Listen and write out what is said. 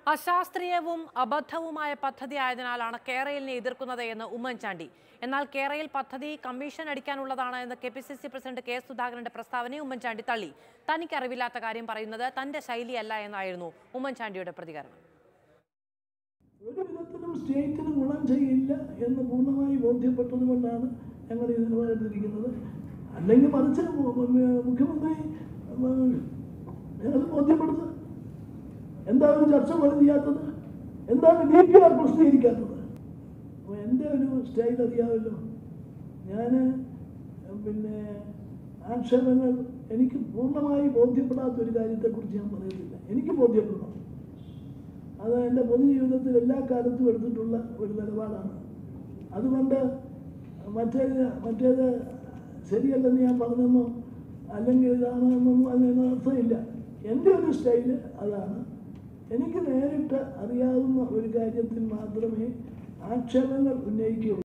അശാസ്ത്രീയവും അബദ്ധവുമായ പദ്ധതിയായതിനാലാണ് കേരളിനെ എതിർക്കുന്നത് എന്ന് ഉമ്മൻചാണ്ടി. എന്നാൽ കേരയിൽ പദ്ധതി കമ്മീഷൻ അടിക്കാനുള്ളതാണ് എന്ന് കെപിസിസി പ്രസിഡന്റ് കെ സുധാകരന്റെ പ്രസ്താവനയെ ഉമ്മൻചാണ്ടി തള്ളി. തനിക്കറിവില്ലാത്ത കാര്യം പറയുന്നത് തന്റെ ശൈലിയല്ല എന്നായിരുന്നു ഉമ്മൻചാണ്ടിയുടെ പ്രതികരണം. ഒരു വിധത്തിലും സ്റ്റേറ്റിന് ഗുണം ചെയ്യില്ല എന്ന് പൂർണ്ണമായി ബോധ്യപ്പെട്ടതുകൊണ്ടാണ് ഞങ്ങൾ ഈ നിലപാടെടുത്തിരിക്കുന്നത്. അല്ലെങ്കിൽ മറിച്ച് മുഖ്യമന്ത്രി ഞങ്ങൾ ബോധ്യപ്പെടുന്നത് എന്താണ് ഒരു ചർച്ച പോലും ചെയ്യാത്തത്, എന്താണ് DPR പ്രസിദ്ധീകരിക്കാത്തത്? അപ്പോൾ എൻ്റെ ഒരു സ്റ്റൈൽ അറിയാമല്ലോ. ഞാൻ ആക്ഷേപങ്ങൾ എനിക്ക് പൂർണ്ണമായി ബോധ്യപ്പെടാത്തൊരു കാര്യത്തെക്കുറിച്ച് ഞാൻ പറയുന്നില്ല. എനിക്ക് ബോധ്യപ്പെടണം. അത് എൻ്റെ പൊതുജീവിതത്തിൽ എല്ലാ കാലത്തും എടുത്തിട്ടുള്ള ഒരു നിലപാടാണ്. അതുകൊണ്ട് മറ്റേത് ശരിയല്ലെന്ന് ഞാൻ പറഞ്ഞെന്നോ അല്ലെങ്കിൽ ഇതാണ് എന്നൊന്നും അതിന് അർത്ഥമില്ല. എൻ്റെ ഒരു സ്റ്റൈല് അതാണ്. എനിക്ക് നേരിട്ട് അറിയാവുന്ന ഒരു കാര്യത്തിൽ മാത്രമേ ആക്ഷേപങ്ങൾ ഉന്നയിക്കുകയുള്ളൂ.